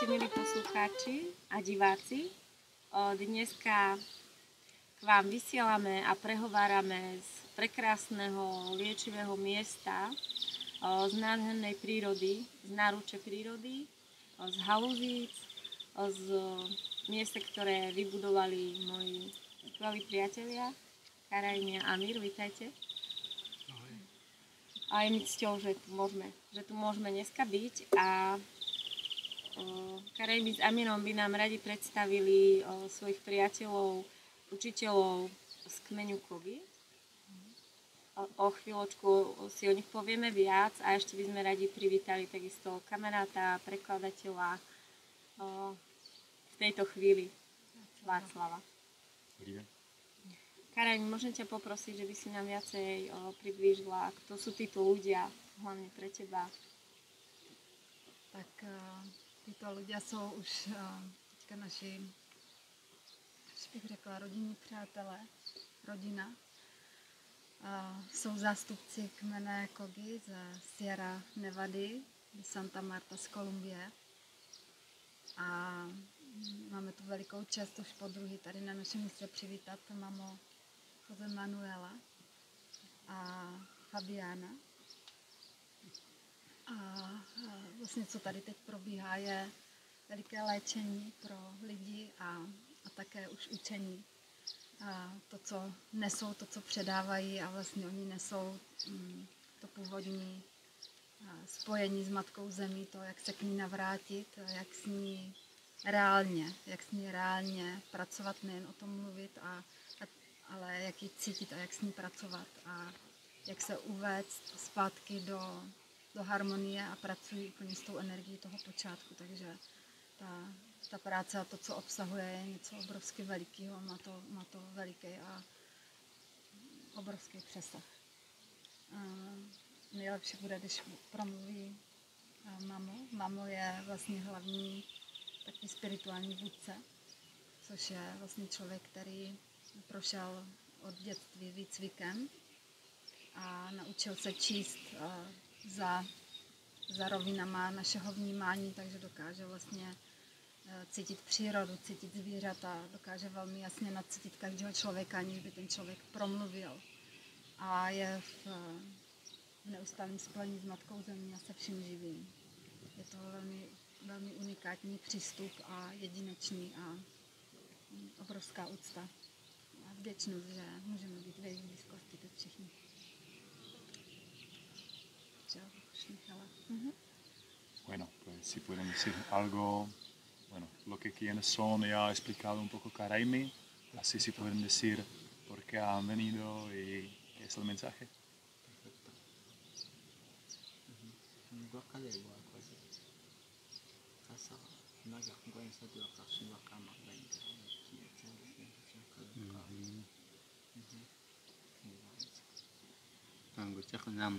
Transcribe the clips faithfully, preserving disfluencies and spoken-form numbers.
Vítajte, milí poslucháči a diváci. Dneska k vám vysielame a prehovárame z prekrásneho liečivého miesta, z nádhernej prírody, z náruče prírody, z Haluzíc, z miesta, ktoré vybudovali moji skvelí priatelia, Karajne a Amír. Vítajte. A je mi cťou, že tu môžeme, že tu môžeme dneska byť a Karajmi s Amírom by nám radi predstavili o, svojich priateľov, učiteľov z kmeňu Kogi. O, o chvíľočku si o nich povieme viac a ešte by sme radi privítali takisto kamaráta, prekladateľa o, v tejto chvíli Václava. Karajmi, môžem ťa poprosiť, že by si nám viacej o, priblížila, kto sú títo ľudia, hlavne pre teba. Tak uh... Tyto lidé jsou už teďka naši, až bych řekla, rodinní přátelé, rodina. Jsou zástupci kmene Kogi ze Sierra Nevady, z Santa Marta z Kolumbie. A máme tu velikou čest už po druhý tady na našem místě přivítat mamu Jose Manuela a Fabiana. A vlastně, co tady teď probíhá, je veliké léčení pro lidi a, a také už učení. A to, co nesou, to, co předávají a vlastně oni nesou mm, to původní spojení s Matkou Zemí, to, jak se k ní navrátit, jak s ní reálně, jak s ní reálně pracovat, nejen o tom mluvit, a, a, ale jak ji cítit a jak s ní pracovat a jak se uvést zpátky do do harmonie a pracují úplně s tou energií toho počátku, takže ta, ta práce a to, co obsahuje, je něco obrovsky velikého, má to, má to veliký a obrovský přesah. A nejlepší bude, když promluví mamu. Mamo je vlastně hlavní takový spirituální vůdce, což je vlastně člověk, který prošel od dětství výcvikem a naučil se číst za, za rovinama našeho vnímání, takže dokáže vlastně cítit přírodu, cítit zvířata, dokáže velmi jasně nacítit každého člověka, aniž by ten člověk promluvil. A je v, v neustálém spojení s Matkou Zemí a se vším živým. Je to velmi, velmi unikátní přístup a jedinečný a obrovská úcta a vděčnost, že můžeme být v jejich blízkosti teď všichni. Uh-huh. Bueno, pues si pueden decir algo, bueno, lo que quiénes son ya ha explicado un poco Karajmi, así si pueden decir por qué han venido y qué es el mensaje. Perfecto. Uh-huh.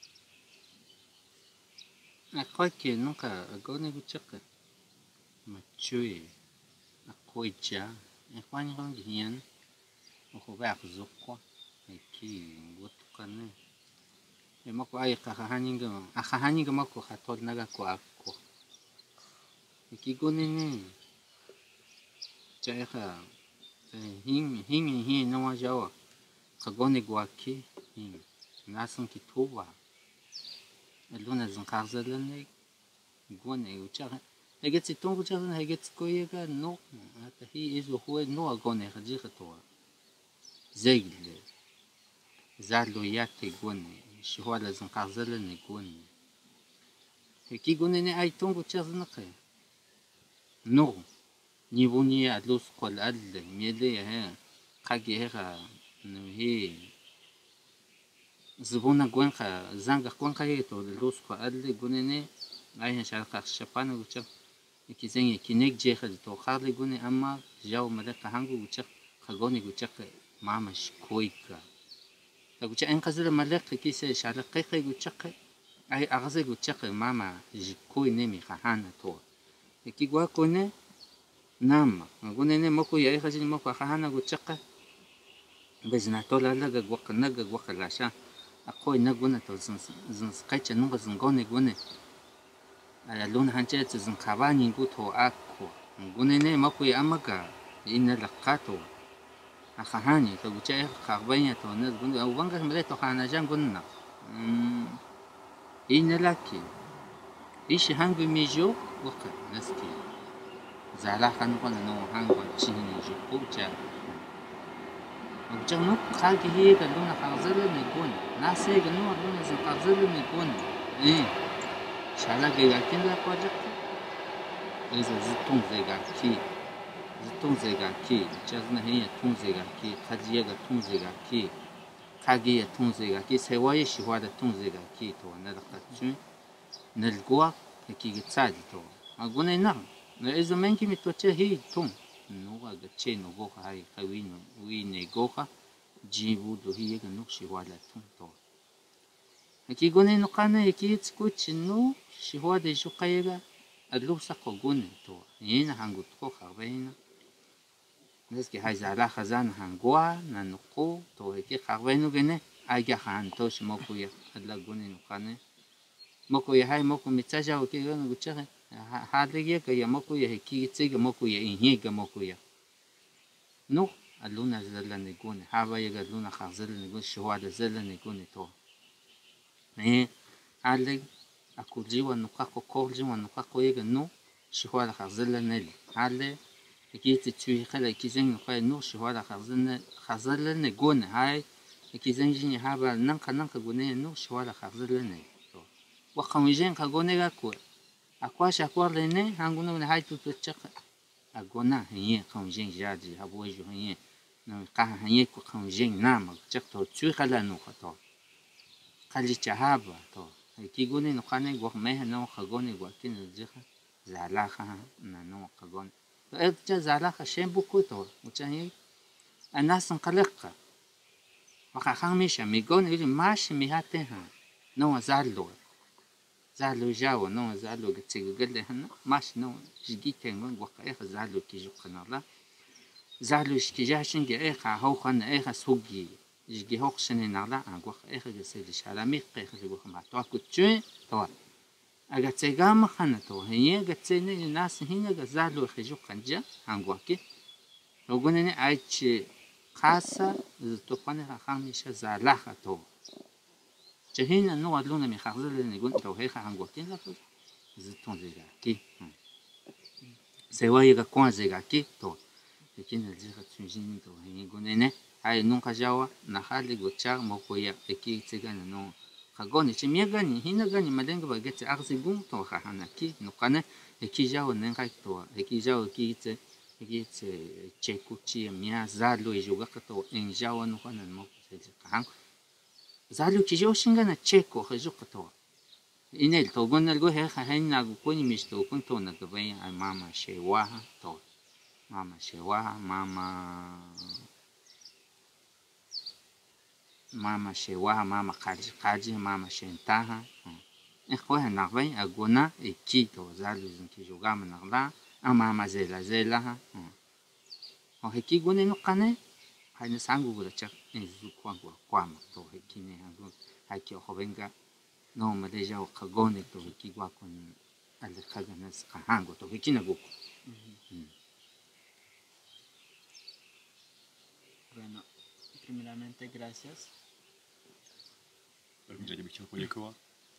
Aku ke nuka agone gucak macui aku ija aku ni kan gian aku ba aku zokwa iki buat kan e mako ai ka hani ga aka hani ga mako hatol naga ko aku iki gone ne jaya hing hing hing no jawa ka gone guaki hing nasan ki tuwa Luna zankarzalan gone ucha heget siton ucha heget koyega no ata hi is huwa no gone khajika to zegle zalo yate gone shwala zankarzalan gone heki gone ne ay ton ucha zanqa no nivoni adlos qol ad mele ha qage ha no hi زبونة جوانخا زانغ جوانخا يتو لوس خا أدلى جونني أيه شارك شبانة وشك كيزني كينيك جيخ تو خالي جوني أما جاو مدك هانغو وشك خجوني وشك مامش كويكا لو شيء إنقذ الملك كيس شارك قيقي وشك أي أغزى وشك ماما جكوي نمي خهانة تو كي جوا كونه نام جونني مكو يأي خزين مكو خهانة وشك بزنا تولا لقى وق نقى وق العشاء أقوي نقولنا تو زن زن سقيتش نوع زن قوني قوني Luna hanche zin kabani guto ako. Gunene makui amaga ina lakato. Akahani to gucha kabanya to nas gun wanga mele to hana jan gunna. Ina laki. Ishi hangu mijo waka naski. Zala kan kona no hangu chini jo kucha. Gucha no kagi hi ga luna khazala ni gun. Nase ga no luna zin khazala ni gun. Eh. Shala ga yakin la project. Eza zitung zega ki. Zitung zega ki. Chazna hiya tung zega ki. Kajiya ga tung zega ki. Kagi ya tung zega ki. Sewaye shihwada tung zega ki. To nalakatsu. Nalgua ki gitsadi to. Agune na. Na ezo menki mitoche hi tung. Nuga ga che no goka hai kawino. Ui ne goka. Jibu do hiya ga nuk shihwada tung to. Aki gune no kana eki tsikuchi no shihwada jukayega. Adlusa ko gune to. Yena hangut ko khabena. Neski hai zala khazan hangwa na nuko to eki khabenu gene aga hanto shmokuya adla gune no kana. Mokuya hai moku mitsaja oki gane guchahe. Hadege ka ya mokuya heki tsiga mokuya inhiga mokuya. No adluna zala ne gune. Haba yega adluna khazala ne gune shihwada zala ne gune to. Ne adle akujiwa nukako korjiwa nukako yega no shihwada khazala neli. Adle eki tsui khala eki zeng nukaya no shihwada khazala khazala ne gune hai eki zeng jini haba nanka nanka gune no shihwada khazala ne. Wakawijen kagone gakwe. Akwasha kwa lene hanguno ne hai tutu chaka. Agona hanye kawijen jadi habuejo hanye. No kaha hanye kwa kawijen nama chaka to tsui khala no kato. Kali chahaba to. Eki gune no kane gwa meha no kagone gwa kine jika zalaka na no kagone. To ekja zalaka shembu kuto. Uchahi anasan kaleka. Wakahamisha migone ili mashi mihate ha. No zalo. Zalo jawa no zalo gtsiga gale hana mas no jigite ngon waka e zalo ki jukanala zalo shki jashin ge e kha ho khan e kha sugi jigi ho khshene nala agwa e kha gese li shalami e kha gwa ma to akutchu to aga tsega ma khana to hiye gatsene nas hina ga zalo kha jukanja angwa ki logunene aichi khasa to khane kha khamisha zala kha to Chehina no adluna mi khazale ni gun to heha hangokin la to ziton zega ki sewaye ga kwa zega ki to ekina zega tsunjin to ni gunene ai nunca jawa na hali gocha mokoya eki tsega no khagoni chimiega ni hina gani malenga bagete arzigun to khana ki no kana eki jawa nenga to eki jawa ki tse eki tse chekuchi mia zalo ijuga to en jawa no kana mo tse khang Zalo kijo shingana cheko hajuka to. Inel to gonal go he hain na go koni misto kun to na gabay ay mama shewa to. Mama shewa, mama mama shewa, mama kaji kaji, mama shentaha. E ko ha na bay agona e kito zalo zin kijo gama na la, a mama zela zela ha. O he ki gone no kane hai na sangu gula chak enzu kwa kwa kwa ma to heki ne hangu haki o hovenga no maleja o kagone to heki gwa kon ale kaga nas kahango to heki na goku. Bueno, primeramente gracias. První řadě bych chtěl poděkovat.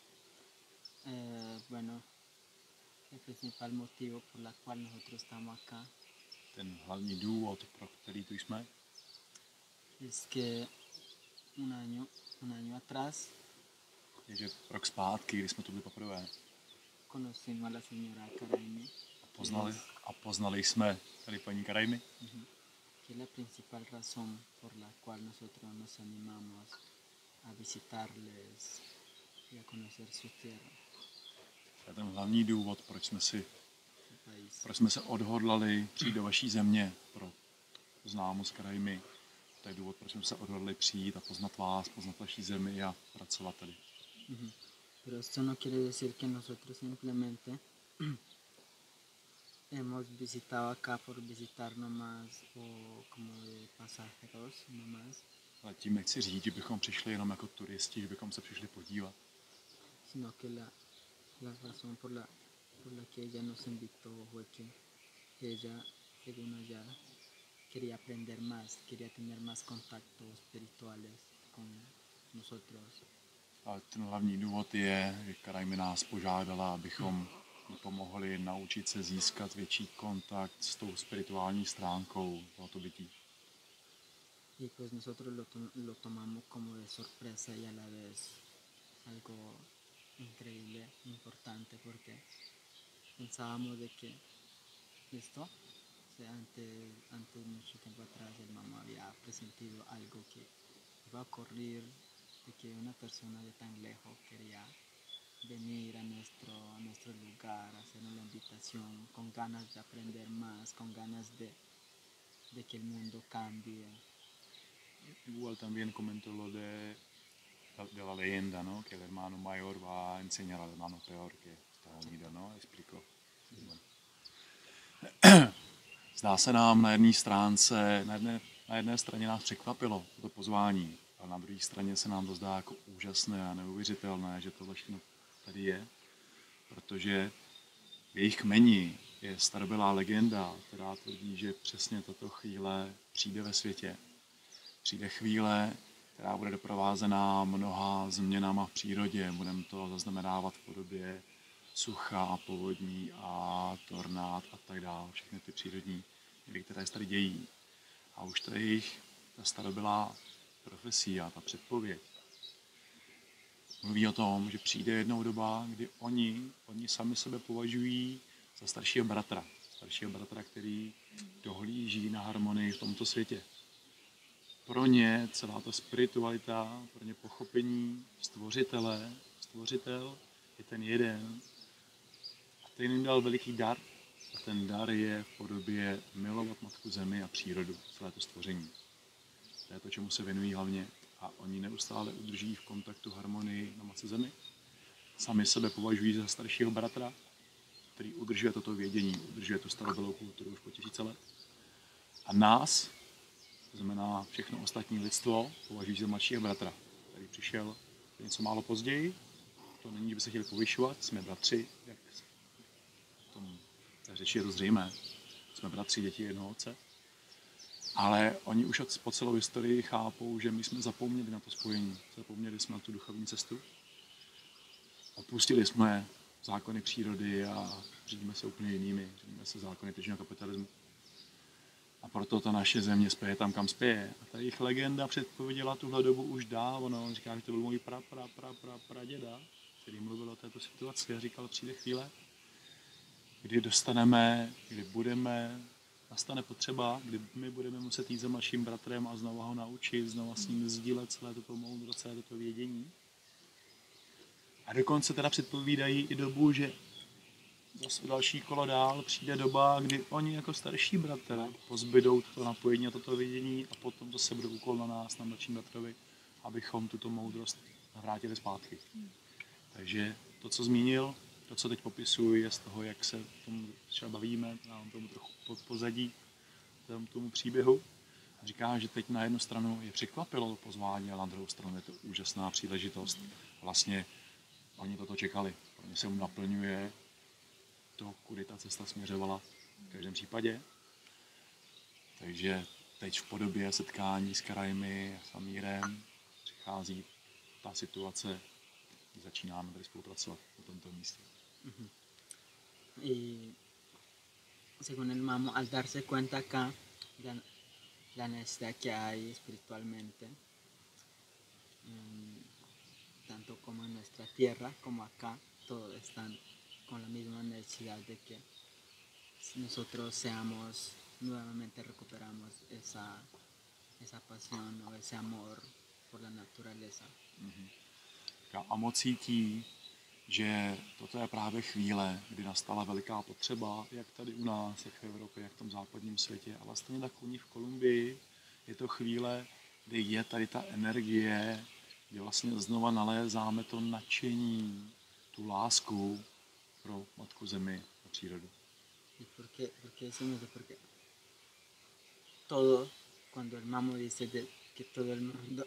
Eh, bueno, el principal motivo por la cual nosotros estamos acá Ten hlavní důvod, pro který tu jsme, es que un año, un año atrás je, že rok zpátky, kdy jsme tu byli poprvé, conocimos a la señora Karaimi, a poznali, a poznali jsme tady paní Karaimi, que es la principal razón por la cual nosotros nos animamos a visitarles y a conocer su tierra, to je ten hlavní důvod, proč jsme, si, su país. proč jsme se odhodlali přijít do vaší země pro známost Karaimi. To je důvod, proč jsme se odhodlali přijít a poznat vás, poznat vaší zemi a pracovat tady. Uh-huh. Pero esto no quiere decir que nosotros simplemente hemos visitado acá por visitar nomás o como de pasajeros nomás, Ale tím nechci říct, že bychom přišli jenom jako turisti, že bychom se přišli podívat. sino que la, la razón por la por la que ella nos invitó fue que ella, según ella, quería aprender más, quería tener más contactos espirituales con nosotros. A ten hlavní důvod je, že Karaimi nás požádala, abychom jí pomohli naučit se získat větší kontakt s tou spirituální stránkou tohoto bytí. Y pues nosotros lo, to- lo tomamos como de sorpresa y a la vez algo increíble, importante, porque pensábamos de que esto, o sea, antes, antes, mucho tiempo atrás, el mamá había presentido algo que iba a ocurrir, de que una persona de tan lejos quería venir a nuestro, a nuestro lugar, hacernos la invitación, con ganas de aprender más, con ganas de, de que el mundo cambie. Igual también comentó lo de, de la leyenda, ¿no? Que el hermano mayor va a enseñar al hermano peor, que está unido, ¿no? Explicó. Bueno. Zdá se nám na jedné stránce, na jedné, na jedné straně nás překvapilo to pozvání, ale na druhé straně se nám to zdá jako úžasné a neuvěřitelné, že tohle všechno tady je, protože v jejich kmeni je starobylá legenda, která tvrdí, že přesně tato chvíle přijde ve světě. Přijde chvíle, která bude doprovázená mnoha změnama v přírodě. Budeme to zaznamenávat v podobě sucha a povodní a tornád a tak dále. Všechny ty přírodní jevy, které se tady dějí. A už to je jejich ta starobylá profesia, ta předpověď. Mluví o tom, že přijde jednou doba, kdy oni, oni sami sebe považují za staršího bratra. Staršího bratra, který dohlíží na harmonii v tomto světě. Pro ně celá ta spiritualita, pro ně pochopení stvořitele, stvořitel je ten jeden. A ten jim dal veliký dar. A ten dar je v podobě milovat Matku Zemi a přírodu, celé to stvoření. To je to, čemu se věnují hlavně. A oni neustále udrží v kontaktu harmonii na Matce Zemi. Sami sebe považují za staršího bratra, který udržuje toto vědění, udržuje tu starobylou kulturu už po tisíce let. A nás, to znamená všechno ostatní lidstvo, považují za mladšího bratra, který přišel něco málo později. To není, že by se chtěli povyšovat, jsme bratři, jak v tom té řeči je to zřejmé. Jsme bratři, děti jednoho otce. Ale oni už od, po celou historii chápou, že my jsme zapomněli na to spojení, zapomněli jsme na tu duchovní cestu. Opustili jsme zákony přírody a řídíme se úplně jinými, řídíme se zákony tržního kapitalismu. A proto ta naše země spěje tam, kam spěje. A ta jejich legenda předpověděla tuhle dobu už dávno. On říká, že to byl můj pra, pra, pra, pra, praděda, který mluvil o této situaci a říkal, přijde chvíle, kdy dostaneme, kdy budeme, nastane potřeba, kdy my budeme muset jít za mladším bratrem a znovu ho naučit, znovu s ním sdílet celé toto moudrost, celé toto vědění. A dokonce teda předpovídají i dobu, že zase další kolo dál přijde doba, kdy oni jako starší bratr pozbydou toto napojení a toto vidění a potom zase bude úkol na nás, na mladším bratrovi, abychom tuto moudrost vrátili zpátky. Takže to, co zmínil, to, co teď popisuji, je z toho, jak se tomu třeba bavíme, nám tomu trochu pozadí, tomu, tomu příběhu. A říká, že teď na jednu stranu je překvapilo pozvání, ale na druhou stranu je to úžasná příležitost. Vlastně oni toto čekali. Pro ně se mu naplňuje to, kudy ta cesta směřovala v každém případě. Takže teď v podobě setkání s Karaimi a Samírem přichází ta situace, kdy začínáme tady spolupracovat na tomto místě. Uh-huh. Y según el Mamo, al darse cuenta acá la, la necesidad que hay espiritualmente, um, tanto como en nuestra tierra como acá, todos están con la misma necesidad de que nosotros seamos, nuevamente recuperamos esa, esa pasión o ese amor por la naturaleza. Mm-hmm. A moc cítí, že toto je právě chvíle, kdy nastala veliká potřeba, jak tady u nás, jak v Evropě, jak v tom západním světě, ale stejně tak u nich v Kolumbii. Je to chvíle, kdy je tady ta energie, kdy vlastně znova nalézáme to nadšení, tu lásku pro Matku Zemi a přírodu. ¿Y por qué, por qué decimos eso? Porque todo, cuando el Mamo dice de, que todo el mundo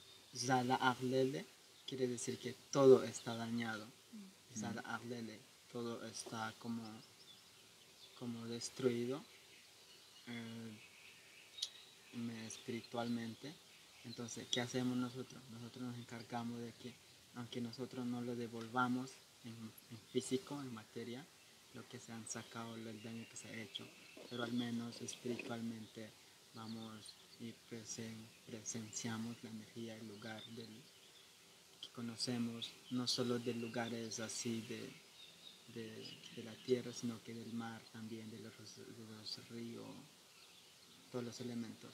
Zala Arlele, quiere decir que todo está dañado. Zala Arlele, todo está como, como destruido eh, espiritualmente. Entonces, ¿qué hacemos nosotros? Nosotros nos encargamos de que, aunque nosotros no lo devolvamos en, en físico, en materia, lo que se han sacado, el daño que se ha hecho, pero al menos espiritualmente vamos y presen, presenciamos la energía, el lugar del, que conocemos, no solo de lugares así de, de, de la tierra, sino que del mar también, de los, de los ríos, todos los elementos.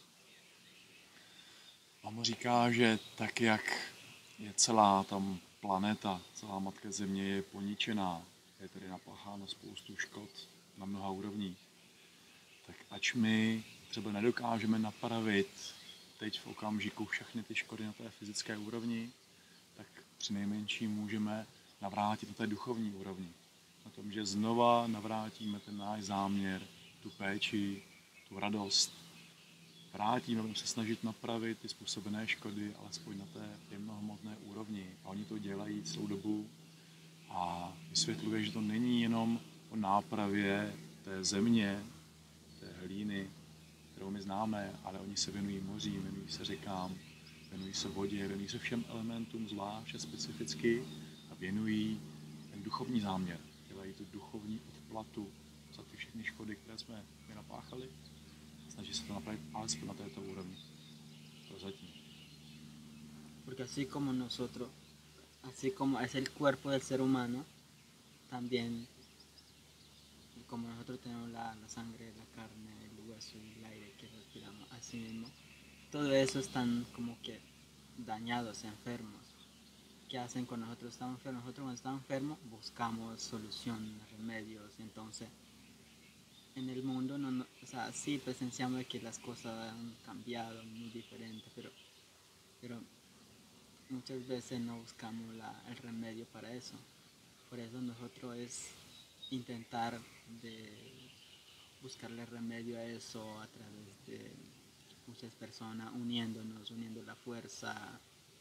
Mama říká, že tak, jak je celá tam planeta, celá Matka Země je poničená, je tedy napácháno spoustu škod na mnoha úrovních, tak ač my třeba nedokážeme napravit teď v okamžiku všechny ty škody na té fyzické úrovni, tak přinejmenším můžeme navrátit na té duchovní úrovni. Na tom, že znova navrátíme ten náš záměr, tu péči, tu radost. Vrátíme, budeme se snažit napravit ty způsobené škody, alespoň na té jemnohmotné úrovni. A oni to dělají celou dobu a vysvětluje, že to není jenom o nápravě té země, té hlíny, kterou my známe, ale oni se věnují mořím, věnují se řekám, věnují se vodě, věnují se všem elementům zvlášť a specificky a věnují ten duchovní záměr. Dělají tu duchovní odplatu za ty všechny škody, které jsme my napáchali. Snaží se to napravit alespoň na této úrovni. Prozatím. Porque así como nosotros, así como es el cuerpo del ser humano, también como nosotros tenemos la, la sangre, la carne, el hueso y el aire que respiramos, así mismo, todo eso están como que dañados, enfermos. ¿Qué hacen cuando nosotros estamos enfermos? Nosotros cuando estamos enfermos buscamos soluciones, remedios, entonces en el mundo, no, no, o sea, sí presenciamos que las cosas han cambiado, muy diferentes, pero, pero muchas veces no buscamos la, el remedio para eso. Por eso nosotros es intentar de buscarle remedio a eso a través de muchas personas, uniéndonos, uniendo la fuerza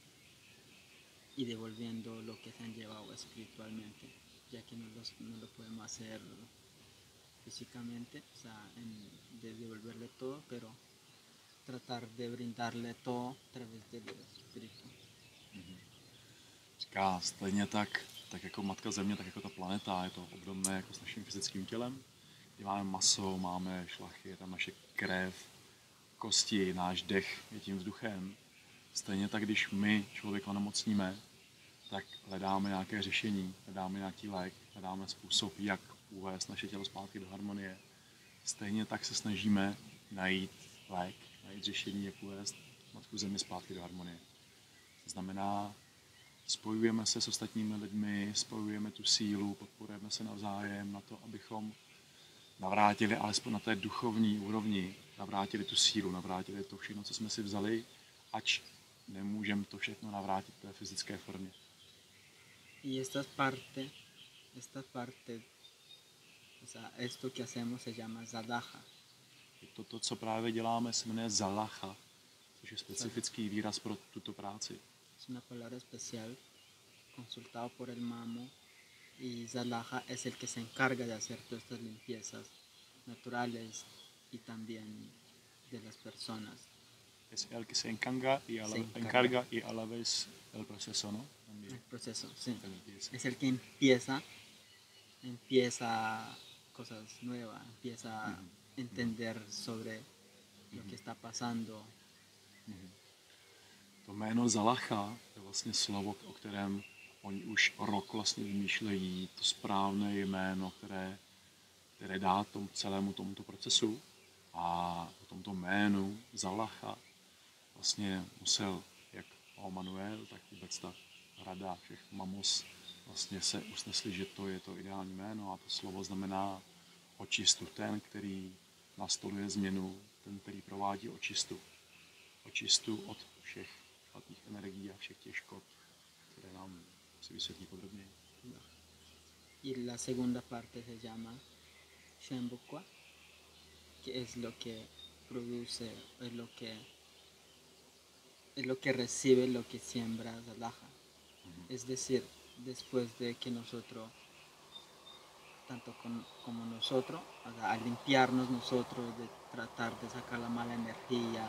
y devolviendo lo que se han llevado espiritualmente, ya que no, los, no lo podemos hacer físicamente, o sea, en, de devolverle todo, pero tratar de brindarle todo a través del espíritu. Mm-hmm. Říká, stejně tak, tak jako Matka Země, tak jako ta planeta, je to obdobné jako s naším fyzickým tělem, kdy máme maso, máme šlachy, je tam naše krev, kosti, náš dech je tím vzduchem. Stejně tak, když my člověka onemocníme, tak hledáme nějaké řešení, hledáme nějaký lék, hledáme způsob, jak uvést naše tělo zpátky do harmonie. Stejně tak se snažíme najít lék, najít řešení, jak uvést Matku Zemi zpátky do harmonie. To znamená, spojujeme se s ostatními lidmi, spojujeme tu sílu, podporujeme se navzájem na to, abychom navrátili alespoň na té duchovní úrovni, navrátili tu sílu, navrátili to všechno, co jsme si vzali, ač nemůžeme to všechno navrátit v té fyzické formě. Y esta parte, esta parte, o sea, esto que hacemos se llama Zadacha. Toto, co právě děláme, se jmenuje Zalacha, což je specifický výraz pro tuto práci. Es una palabra especial, consultado por el Mamo, y Zalacha es el que se encarga de hacer todas estas limpiezas naturales y también de las personas. Es el que se encarga y a la, Se encarga. encarga y a la vez el proceso, ¿no? También. El proceso, sí. De limpieza. Es el que empieza, empieza cosas nuevas, empieza a entender sobre lo que está pasando. To jméno Zalacha je vlastně slovo, o kterém oni už rok vlastně vymýšlejí, to správné jméno, které, které dá tomu celému tomuto procesu. A o tomto jménu Zalacha vlastně musel jak Manuel, tak vůbec ta rada všech mamos vlastně se usnesli, že to je to ideální jméno a to slovo znamená očistu. Ten, který nastoluje změnu, ten, který provádí očistu. Očistu od všech špatných energií a všech těch škod, které nám si vysvětlí podrobněji. Y la segunda parte se llama Shembukwa, que es lo que produce, es lo que, es lo que recibe, lo que siembra Zalacha. Uh-huh. Es decir, después de que nosotros tanto con, como nosotros, o sea, a limpiarnos nosotros, de tratar de sacar la mala energía,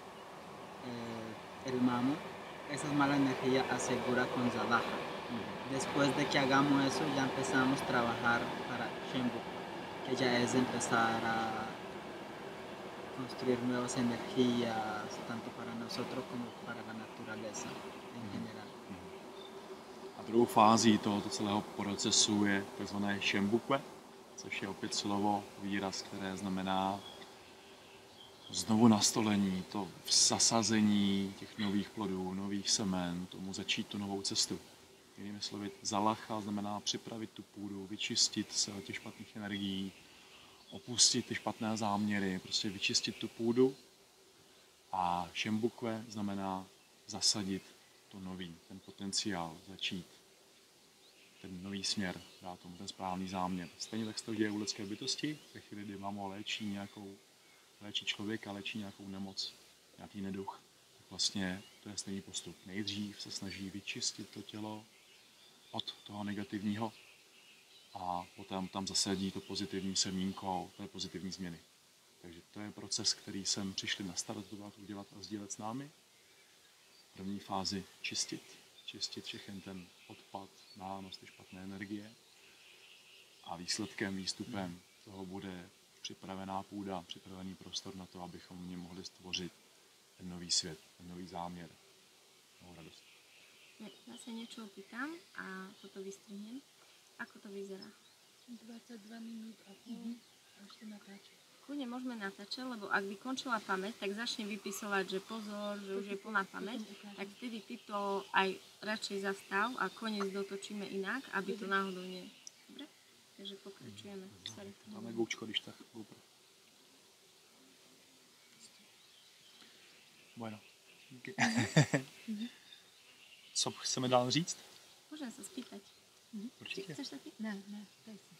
eh, el mamo, esa mala energía asegura con Zalaja. Después de que hagamos eso, ya empezamos a trabajar para Shenbu, que ya es empezar a construir nuevas energías, tanto para nosotros como para la naturaleza en general. A druhou fází tohoto celého procesu je tzv. Shembukwe, což je opět slovo, výraz, které znamená znovu nastolení, to zasazení těch nových plodů, nových semen, tomu začít tu novou cestu. Jinými slovy, zalacha znamená připravit tu půdu, vyčistit se od těch špatných energií, opustit ty špatné záměry, prostě vyčistit tu půdu. A Shembukwe znamená zasadit to nový, ten potenciál, začít ten nový směr, dát tomu ten správný záměr. Stejně tak se to děje u lidské bytosti, ve chvíli, kdy mamo léčí nějakou, léčí člověka, léčí nějakou nemoc, nějaký neduch, tak vlastně to je stejný postup. Nejdřív se snaží vyčistit to tělo od toho negativního a potom tam zasadí to pozitivní semínko té pozitivní změny. Takže to je proces, který jsem přišli nastartovat, udělat a sdílet s námi. V první fázi čistit, čistit všechen ten odpad, nános, ty špatné energie. A výsledkem, výstupem toho bude připravená půda, připravený prostor na to, abychom v něm mohli stvořit ten nový svět, ten nový záměr, novou radost. Ja sa niečo opýtam a toto vystrihnem. Ako to vyzerá? dvadsaťdva minút a pol a ešte natáčať. Kľudne môžeme natáčať, lebo ak by končila pamäť, tak začne vypisovať, že pozor, že už je plná pamäť, tak vtedy ty to aj radšej zastav a koniec dotočíme inak, aby to náhodou nie... Dobre? Takže pokračujeme. Sorry. Máme goučko, když tak GoPro. Bueno. Okay. Co chceme dál říct? Môžem sa spýtať. Určitě. Chceš sa ty? Ne, ne, daj si.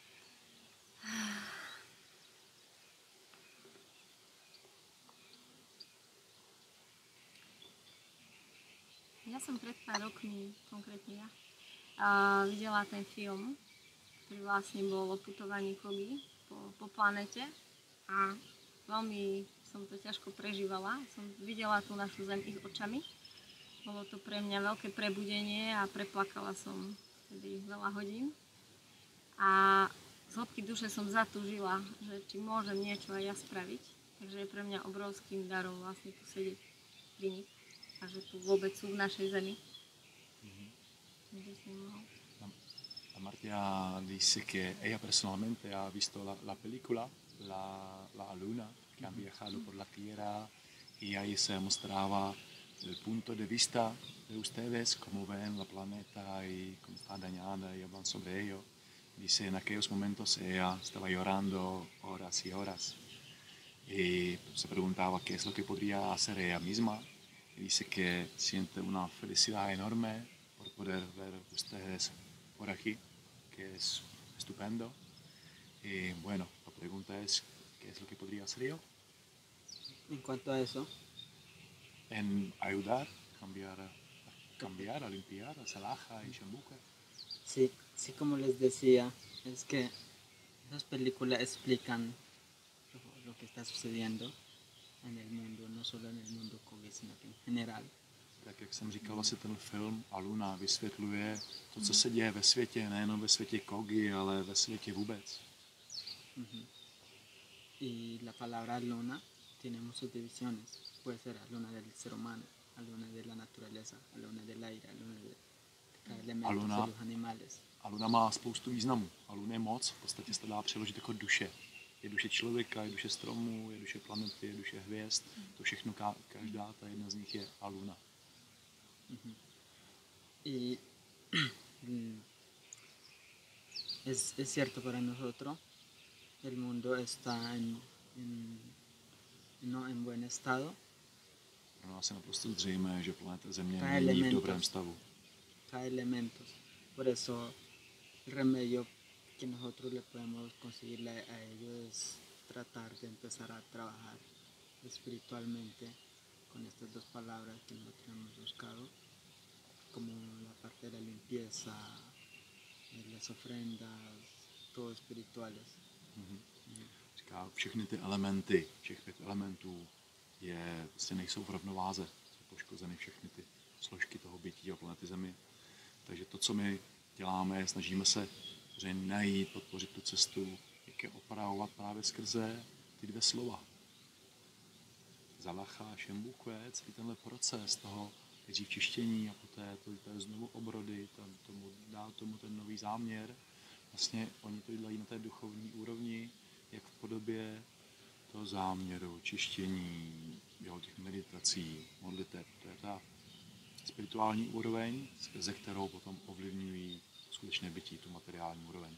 Ja som pred pár rokmi, konkrétne ja, a videla ten film, ktorý vlastne bol o putovaní Kogi po, po planete a veľmi som to ťažko prežívala. Som videla tú našu zem ich očami. Bolo to pre mňa veľké prebudenie a preplakala som vtedy veľa hodín. A z hĺbky duše som zatúžila, že či môžem niečo aj ja spraviť. Takže je pre mňa obrovským darom vlastne tu sedieť pri nich. A že tu vôbec sú v našej zemi. Mm-hmm. La Martia dice que ella personalmente ha visto la, la película, la, la Luna, que han viajado por la Tierra y ahí se mostraba el punto de vista de ustedes, cómo ven la planeta y cómo está dañada y hablan sobre ello. Dice, en aquellos momentos ella estaba llorando horas y horas y se preguntaba qué es lo que podría hacer ella misma. Dice que siente una felicidad enorme por poder ver ustedes por aquí, que es estupendo. Y bueno, la pregunta es, ¿qué es lo que podría hacer yo? En cuanto a eso, En ayudar, cambiar, a cambiar, a limpiar, a Zalaja y Shembukwe. sí, sí, como les decía, es que esas películas explican lo, lo que está sucediendo en el mundo, no solo en el mundo Kogi, sino que en general. Tak jak jsem říkal, vlastně ten film A Luna vysvětluje to, co se děje ve světě, nejenom ve světě Kogi, ale ve světě vůbec. Uh-huh. Y la palabra luna tiene muchas divisiones. Puede ser la luna del ser humano, la luna de la naturaleza, la luna del aire, la luna de cada elemento luna- de los animales. A Luna má spoustu významů. A Luna je moc, v podstatě se to dá přeložit jako duše. Je duše člověka, je duše stromů, je duše planety, je duše hvězd. To všechno, ka- každá ta jedna z nich je A Luna. Uh-huh. Y mm, es, es cierto para nosotros, el mundo está en, en, no en buen estado, Pro nás je naprosto zřejmé, že planeta Země Cada není v elemento. dobrém stavu. cada elementos. Por eso el remedio que nosotros le podemos conseguirle a ellos es tratar de empezar a trabajar espiritualmente con estas dos palabras que nosotros hemos buscado, como la parte de la limpieza, de las ofrendas, tanto espirituales. Mhm. Říká, všechny ty elementy, všech pět elementů je, prostě nejsou v rovnováze. Jsou poškozeny všechny ty složky toho bytí a planety Zemi. Takže to, co my děláme, snažíme se najít, podpořit tu cestu, jak je opravovat právě skrze ty dvě slova. Zalacha, šembukve, celý tenhle proces toho nejdřív čištění a poté to, to je znovu obrody, tam, tomu, dá tomu ten nový záměr. Vlastně oni to dělají na té duchovní úrovni, jak v podobě toho záměru, čištění, jo, těch meditací, modliteb. To je ta spirituální úroveň, ze kterou potom ovlivňují skutečné bytí, tu materiální úroveň.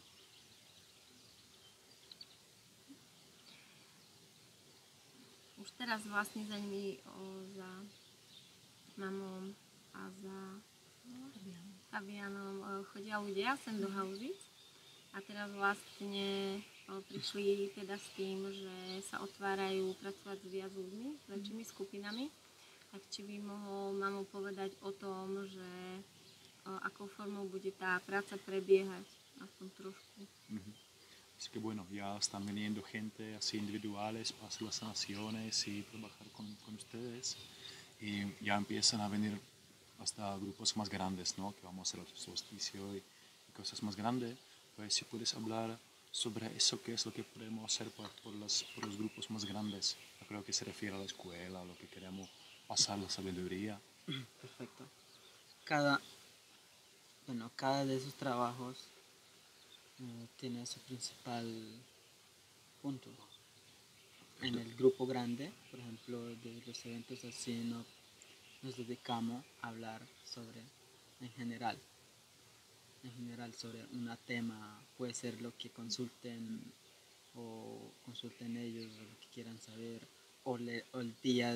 Už teraz vlastne za nimi, o, za mamou a za Fabianom chodia ľudia sem do Hauzic. A teraz vlastne o, prišli teda s tým, že sa otvárajú pracovať s viac ľuďmi, s väčšími skupinami. Tak či by mohol mamu povedať o tom, že o, akou formou bude tá práca prebiehať, aspoň trošku. Mm-hmm. Así que bueno, ya están viniendo gente así individuales para hacer las sanaciones y trabajar con, con ustedes. Y ya empiezan a venir hasta grupos más grandes, ¿no? Que vamos a hacer el solsticio y, y cosas más grandes. Pues si puedes hablar sobre eso, qué es lo que podemos hacer por, por, las, por los grupos más grandes. Yo creo que se refiere a la escuela, a lo que queremos pasar, la sabiduría. Perfecto. Cada, bueno, cada de esos trabajos eh, tiene su principal punto. En el grupo grande, por ejemplo, de los eventos así, no, nos dedicamos a hablar sobre, en general, en general sobre un tema, puede ser lo que consulten o consulten ellos, o lo que quieran saber, o, le, o el día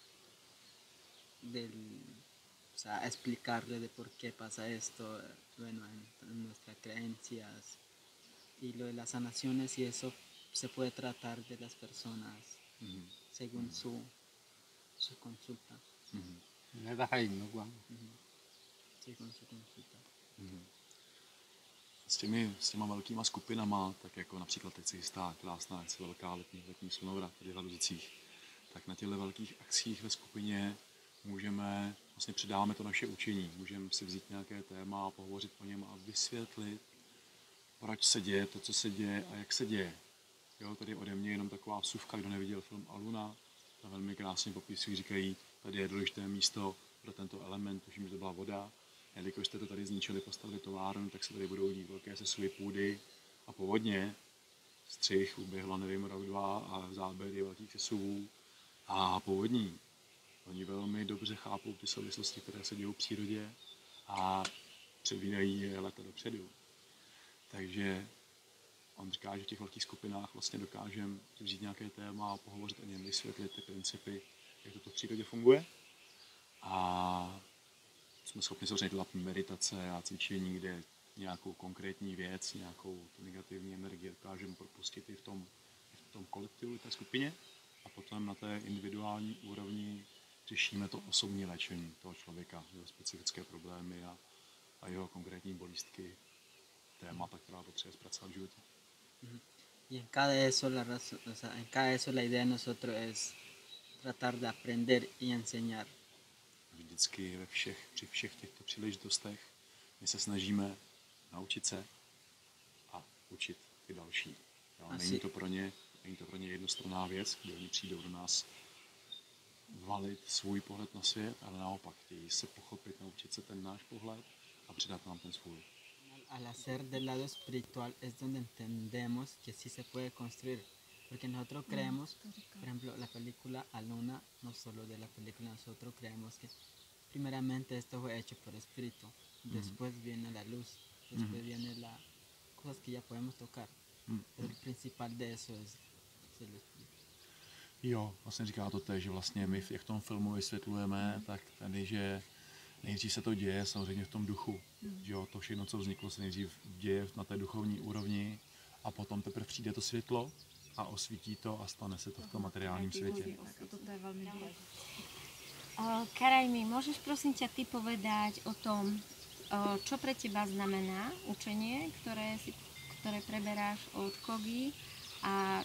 del, o sea, explicarle de por qué pasa esto, bueno, en, en nuestras creencias, y lo de las sanaciones y eso se puede tratar de las personas Mm-hmm. según su, su consulta. Mm-hmm. Según su consulta. Mm-hmm. S těmi, s těma velkýma skupinama, tak jako například teď se chystá krásná, velká letní, letní slunovra tady v Haduzicích, tak na těchto velkých akcích ve skupině můžeme, vlastně předáváme to naše učení, můžeme si vzít nějaké téma a pohovořit o něm a vysvětlit, proč se děje to, co se děje a jak se děje. Jo, tady ode mě jenom taková vsuvka, kdo neviděl film Aluna, to velmi krásně popisují, říkají, tady je důležité místo pro tento element, tuším, že to byla voda. Jelikož jste to tady zničili, postavili továrnu, tak se tady budou dít velké sesuvy půdy a povodně. Střih uběhlo, nevím, rok, dva a záběry velkých sesuvů a povodní. Oni velmi dobře chápou ty souvislosti, které se dějí v přírodě a předvídají je leta dopředu. Takže on říká, že v těch velkých skupinách vlastně dokážeme vzít nějaké téma a pohovořit o něm, vysvětlit ty principy, jak to v přírodě funguje. A jsme schopni samozřejmě dělat meditace a cvičení, kde nějakou konkrétní věc, nějakou negativní energii dokážeme propustit i v tom, i v tom kolektivu, i té skupině. A potom na té individuální úrovni řešíme to osobní léčení toho člověka, jeho specifické problémy a, a jeho konkrétní bolístky, témata, která potřebuje zpracovat v životě. Y en cada eso la razón, o sea, en cada eso la idea de nosotros es tratar de aprender y enseñar. Vždycky ve všech, při všech těchto příležitostech my se snažíme naučit se a učit ty další. Jo, není to pro ně, není to pro ně jednostranná věc, kdy oni přijdou do nás valit svůj pohled na svět, ale naopak chtějí se pochopit, naučit se ten náš pohled a přidat nám ten svůj. Al hacer del lado espiritual es donde entendemos que sí se puede construir, porque nosotros creemos, por ejemplo, la película Aluna, no solo de la película, nosotros creemos que primeramente esto fue hecho por espíritu, después mm-hmm. viene la luz, después mm-hmm. viene la cosas que ya podemos tocar, mm-hmm. pero el principal de eso es, es el espíritu. Jo, vlastně říká to teď, že vlastně my, jak v tom filmu vysvětlujeme, tak tady, že nejdřív se to děje samozřejmě v tom duchu, mm. že jo, to všechno, co vzniklo, se nejdřív děje na té duchovní úrovni a potom teprve přijde to světlo a osvítí to a stane se to v tom materiálním světě. Toto je veľmi dôležité. Karajmi, môžeš prosím ťa ty povedať o tom, čo pre teba znamená učenie, ktoré si, ktoré preberáš od Kogi a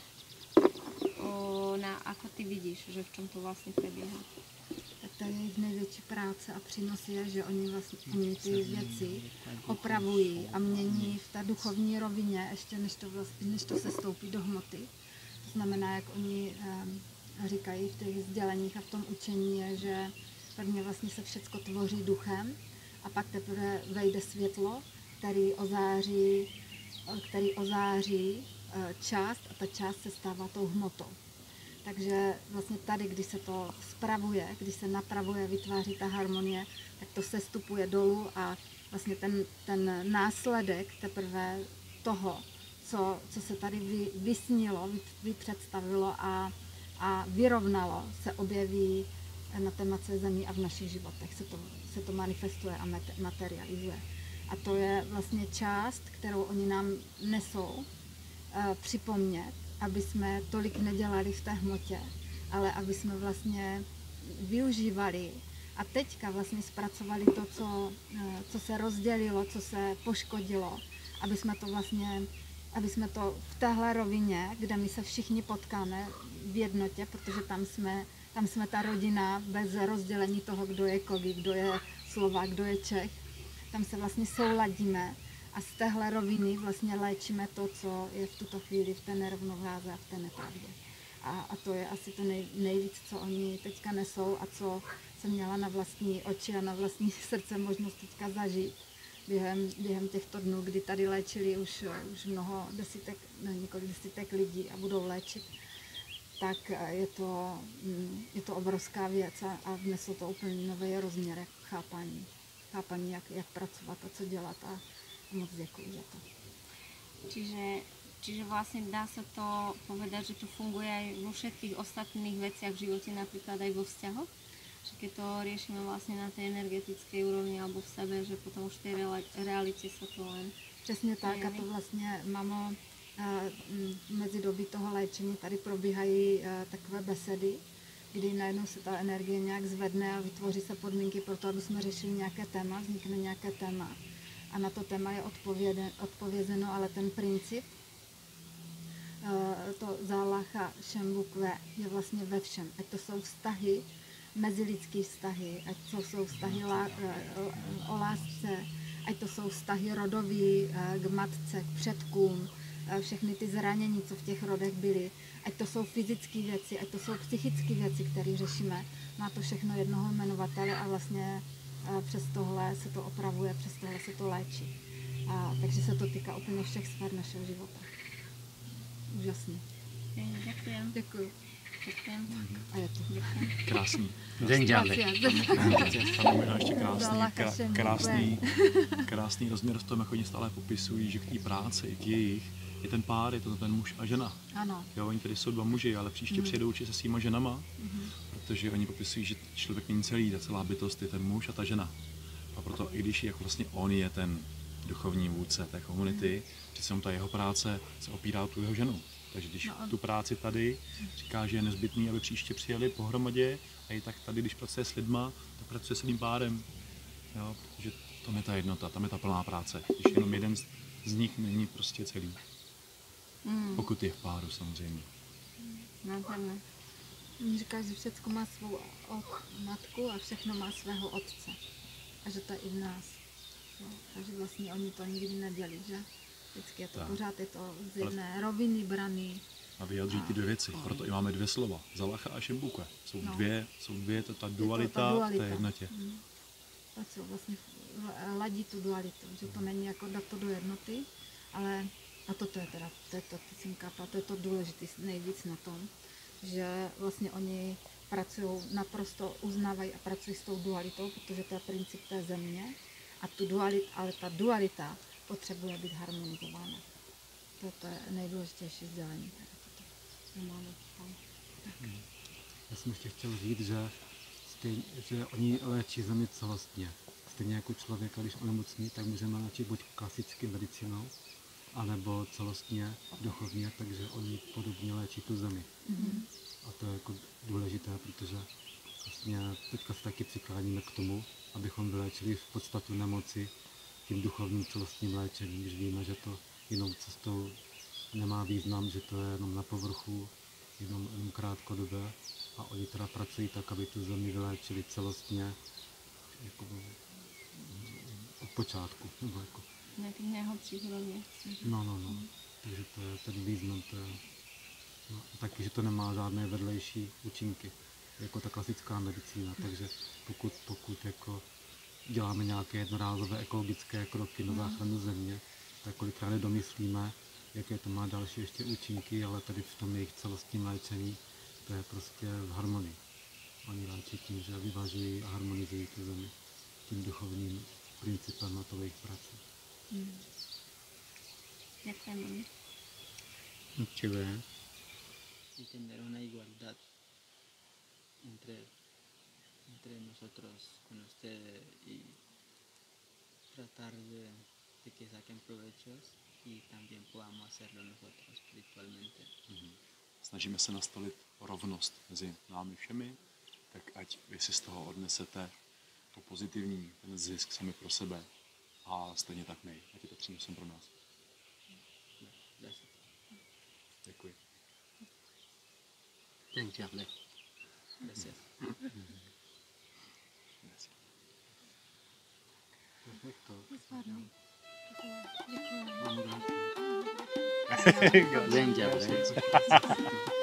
o, na, ako ty vidíš, že v čom to vlastne prebieha? Tak ta jejich největší práce a přínos je, že oni vlastně oni ty věci opravují a mění v té duchovní rovině, ještě než to, vlastně, než to se stoupí do hmoty. To znamená, jak oni um, říkají v těch sděleních a v tom učení, je, že prvně vlastně se všecko tvoří duchem a pak teprve vejde světlo, který ozáří, který ozáří část a ta část se stává tou hmotou. Takže vlastně tady, když se to spravuje, když se napravuje, vytváří ta harmonie, tak to sestupuje dolů a vlastně ten, ten následek teprve toho, co, co se tady vy, vysnilo, vy, vypředstavilo a, a vyrovnalo, se objeví na té mace zemí a v našich životech. Se to, se to manifestuje a materializuje. A to je vlastně část, kterou oni nám nesou, uh, připomnět, aby jsme tolik nedělali v té hmotě, ale aby jsme vlastně využívali a teďka vlastně zpracovali to, co, co se rozdělilo, co se poškodilo, aby jsme to vlastně, aby jsme to v téhle rovině, kde my se všichni potkáme v jednotě, protože tam jsme, tam jsme ta rodina bez rozdělení toho, kdo je Kogi, kdo je Slovák, kdo je Čech, tam se vlastně souladíme. A z téhle roviny vlastně léčíme to, co je v tuto chvíli v té nerovnováze a v té nepravdě. A, a to je asi to nej, nejvíc, co oni teďka nesou a co jsem měla na vlastní oči a na vlastní srdce možnost teďka zažít během, během těchto dnů, kdy tady léčili už, už mnoho desítek, ne, několik desítek lidí a budou léčit. Tak je to, je to obrovská věc a, a vneslo to úplně nový rozměr jako chápání. Chápání, jak, jak pracovat a co dělat. A moc děkuji za to. Čiže, čiže vlastne dá sa to povedať, že to funguje aj vo všetkých ostatných veciach v živote, napríklad aj vo vzťahoch? Že keď to riešime vlastne na tej energetickej úrovni alebo v sebe, že potom už v tej realite sa to len... Přesně tak a to vlastně, mamo, v mezidobí toho léčení tady probíhají takové besedy, kdy najednou se ta energie nějak zvedne a vytvoří se podmínky pro to, aby jsme řešili nějaké téma, vznikne nějaké téma. A na to téma je odpovězeno, ale ten princip, to zálacha šembukve je vlastně ve všem. Ať to jsou vztahy, mezilidský vztahy, ať to jsou vztahy o lásce, ať to jsou vztahy rodový k matce, k předkům, všechny ty zranění, co v těch rodech byly, ať to jsou fyzické věci, ať to jsou psychické věci, které řešíme. Má to všechno jednoho jmenovatele a vlastně přes tohle se to opravuje, přes tohle se to léčí. A, takže se to týká úplně všech sfér našeho života. Úžasný. Děkujem. Děkuji. Děkujem. A je to. Děkujem. Krásný. Den dělej. Tam je možná ještě krásný, krá- krásný, krásný rozměr v tom, jak oni stále popisují, že k té práci, k jejich, je ten pár, je to ten muž a žena. Ano. Jo, oni tady jsou dva muži, ale příště mm. přijedou určitě se svýma ženama, mm. protože oni popisují, že člověk není celý, ta celá bytost je ten muž a ta žena. A proto i když jako vlastně on je ten duchovní vůdce té komunity, mm. přece ta jeho práce se opírá o tu jeho ženu. Takže když no, on... tu práci tady říká, že je nezbytný, aby příště přijeli pohromadě, a i tak tady, když pracuje s lidma, tak pracuje s jedním párem. Jo, protože tam je ta jednota, tam je ta plná práce. Když jenom jeden z nich není prostě celý. Mm. Pokud je v páru samozřejmě. Nádherné. On říká, že všechno má svou matku a všechno má svého otce. A že to je i v nás. No, takže vlastně oni to nikdy nedělí, že? Vždycky je to tak. Pořád je to z jedné roviny braný. A vyjadří ty dvě věci, proto i máme dvě slova. Zalacha a šembukve. Jsou no. dvě, jsou dvě, to ta dualita, to, ta v té jednotě. Hmm. To vlastně ladí tu dualitu, že to není jako dát to do jednoty, ale a toto je teda, to je to, to jsem kápala, to je to důležité nejvíc na tom, že vlastně oni pracují, naprosto uznávají a pracují s tou dualitou, protože to je princip té země, a tu dualit, ale ta dualita potřebuje být harmonizována. To je nejdůležitější sdělení. Já jsem ještě chtěl říct, že, stejně, že oni léčí zemi celostně. Stejně jako člověka, když onemocní, tak můžeme léčit buď klasicky medicínou, anebo celostně, duchovně, takže oni podobně léčí tu zemi. Mm-hmm. A to je jako důležité, protože vlastně teďka se taky přikláníme k tomu, abychom vyléčili v podstatu nemoci tím duchovním celostním léčením, když víme, že to jinou cestou nemá význam, že to je jenom na povrchu, jenom, jenom krátkodobé a oni teda pracují tak, aby tu zemi vyléčili celostně jako od počátku. Nebo jako. Na těch nejhlubších úrovních. No, no, no. Takže to je ten význam. To je, no, taky, že to nemá žádné vedlejší účinky, jako ta klasická medicína. Takže pokud, pokud jako děláme nějaké jednorázové ekologické kroky na záchranu země, tak kolikrát nedomyslíme, jaké to má další ještě účinky, ale tady v tom jejich celostním léčení to je prostě v harmonii. Oni léčí tím, že vyvažují a harmonizují tu zemi tím duchovním principem na to jejich práce. Hmm. Děkujeme. Děkujeme. Y tener una igualdad entre, entre nosotros con usted y tratar de, de que saquen provechos y también podamos hacerlo nosotros espiritualmente. Mhm. Snažíme se nastolit rovnost mezi námi všemi, tak ať vy si z toho odnesete to pozitivní, ten zisk sami pro sebe a stejně tak my, ať je to přínosem pro nás. Gracias. Děkuji. Děkujeme. Gracias. Perfecto. Děkuji. Děkujeme.